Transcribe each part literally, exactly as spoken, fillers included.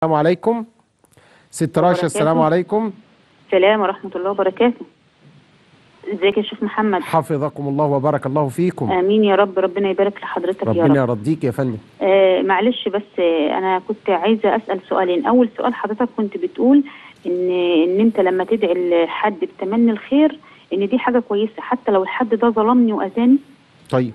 السلام عليكم. ست راشا، السلام عليكم. السلام ورحمة الله وبركاته. ازيك يا شيخ محمد؟ حفظكم الله وبارك الله فيكم. امين يا رب. ربنا يبارك لحضرتك يا رب. ربنا يرضيك يا فندم. آه معلش بس آه انا كنت عايزه اسال سؤالين. اول سؤال، حضرتك كنت بتقول ان ان انت لما تدعي لحد بتمني الخير ان دي حاجه كويسه حتى لو الحد ده ظلمني واذاني. طيب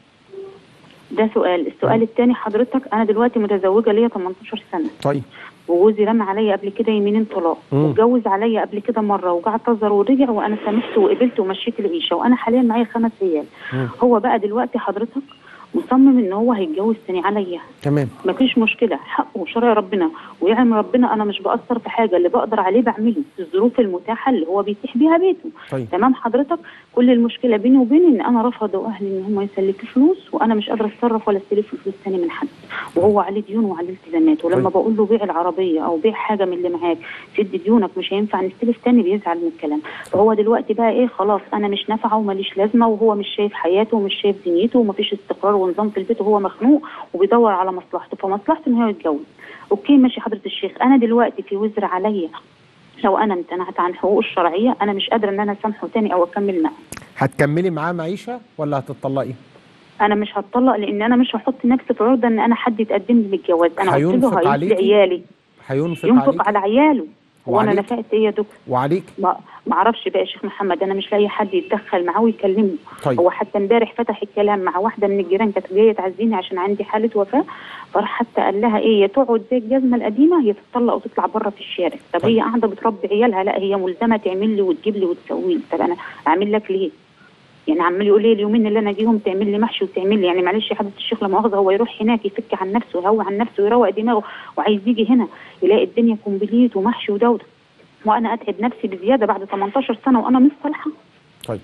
ده سؤال. السؤال الثاني، حضرتك انا دلوقتي متزوجه ليا تمنتاشر سنه. طيب وجوزي رمى عليا قبل كده يمينين طلاق، واتجوز عليا قبل كده مره وجا اعتذر ورجع، وانا سامحته وقبلت ومشيت العيشه، وانا حاليا معايا خمس عيال. هو بقى دلوقتي حضرتك مصمم ان هو هيتجوز تاني عليا. تمام، مفيش مشكله، حقه وشرع ربنا ويعلم ربنا. انا مش بأثر في حاجه، اللي بقدر عليه بعمله في الظروف المتاحه اللي هو بيتيح بيها بيته. طيب. تمام حضرتك. كل المشكله بيني وبيني ان انا رفضوا اهلي ان هم يسلكوا فلوس، وانا مش قادره اتصرف ولا استلف فلوس تاني من حد، وهو عليه ديون وعليه التزامات. ولما طيب. بقول له بيع العربيه او بيع حاجه من اللي معاك سد ديونك مش هينفع نستلف تاني، بيزعل من الكلام. فهو دلوقتي بقى ايه، خلاص انا مش نافعه وماليش لازمه، وهو مش شايف حياته ومش شايف دنيته ومفيش استقرار ونظام في البيت، وهو مخنوق وبيدور على مصلحته. فمصلحته ان هو يتجوز. اوكي ماشي حضره الشيخ، انا دلوقتي في وزر عليا لو انا امتنعت عن حقوقه الشرعيه، انا مش قادره ان انا اسامحه تاني او اكمل معاه. هتكملي معاه معيشه ولا هتطلقي؟ انا مش هتطلق، لان انا مش هحط نفسي في عرضه ان انا حد يتقدم لي للجواز. انا قلت له هينفق على عيالي. هينفق ينفق عليكي؟ على عياله. هو انا نفقت ايه يا دكتور؟ وعليك؟ ما ما اعرفش بقى يا شيخ محمد، انا مش لاقي حد يتدخل معاه ويكلمني. طيب. هو حتى امبارح فتح الكلام مع واحده من الجيران كانت جايه تعزيني عشان عندي حاله وفاه، فراح حتى قال لها ايه، يا تقعد زي الجزمه القديمه يا تتطلق وتطلع بره في الشارع. طب طيب. هي قاعده بتربي عيالها، لا هي ملزمه تعمل لي وتجيب لي وتسوي لي. طب انا اعمل لك ليه؟ يعني عمال يقول لي اليومين اللي انا اجيهم تعمل لي محشي وتعمل لي، يعني معلش يا حضره الشيخ لا مؤاخذه، هو يروح هناك يفك عن نفسه ويهوى عن نفسه ويروق دماغه، وعايز يجي هنا يلاقي الدنيا كومبليت ومحشي ودوده، وانا اتعب نفسي بزياده بعد تمنتاشر سنه وانا مش صالحه. طيب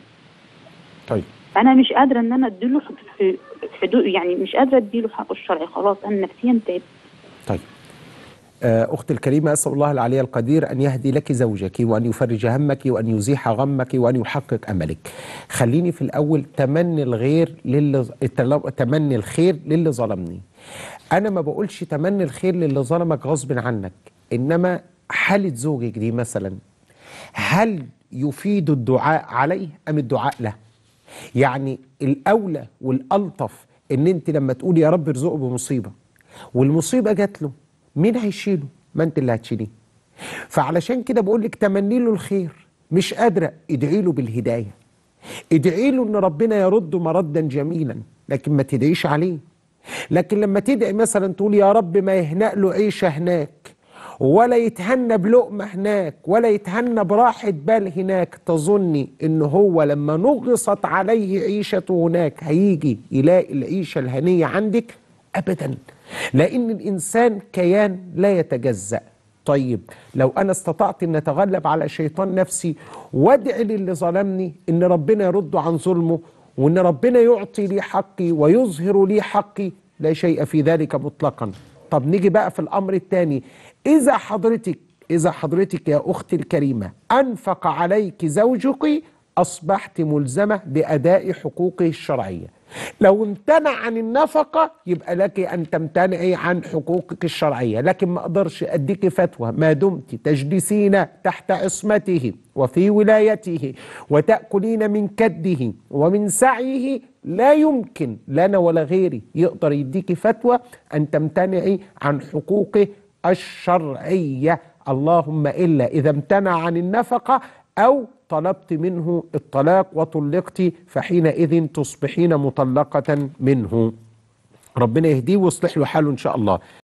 طيب انا مش قادره ان انا اديله حدود، يعني مش قادره اديله حقه الشرعي، خلاص انا نفسيا تعبت. طيب أختي الكريمة، أسأل الله العلي القدير أن يهدي لك زوجك وأن يفرج همك وأن يزيح غمك وأن يحقق أملك. خليني في الأول تمني الغير للي تمني الخير للي ظلمني. أنا ما بقولش تمني الخير للي ظلمك غصب عنك، إنما حالة زوجك دي مثلا هل يفيد الدعاء عليه أم الدعاء له؟ يعني الأولى والألطف إن أنت لما تقولي يا رب ارزقه بمصيبة والمصيبة جات له، مين هيشيله؟ ما انت اللي هتشيليه. فعلشان كده بقول لك تمني له الخير، مش قادره ادعي له بالهدايه، ادعي له ان ربنا يرده مردا جميلا، لكن ما تدعيش عليه. لكن لما تدعي مثلا تقول يا رب ما يهنأ له عيشه هناك، ولا يتهنى بلقمه هناك، ولا يتهنى براحه بال هناك، تظني ان هو لما نغصت عليه عيشته هناك هيجي يلاقي العيشه الهنيه عندك؟ ابدا، لأن الإنسان كيان لا يتجزأ. طيب لو أنا استطعت أن أتغلب على شيطان نفسي وادعي للي ظلمني إن ربنا يرده عن ظلمه، وإن ربنا يعطي لي حقي ويظهر لي حقي، لا شيء في ذلك مطلقا. طب نيجي بقى في الأمر الثاني، إذا حضرتك إذا حضرتك يا أختي الكريمة أنفق عليك زوجك، أصبحت ملزمة بأداء حقوقه الشرعية. لو امتنع عن النفقة يبقى لك أن تمتنعي عن حقوقك الشرعية، لكن ما أقدرش أديك فتوى ما دمت تجلسين تحت عصمته وفي ولايته وتأكلين من كده ومن سعيه. لا يمكن لنا ولا غيري يقدر يديك فتوى أن تمتنعي عن حقوقه الشرعية، اللهم إلا إذا امتنع عن النفقة أو طلبت منه الطلاق وطلقت، فحينئذ تصبحين مطلقة منه. ربنا يهديه ويصلح له حاله إن شاء الله.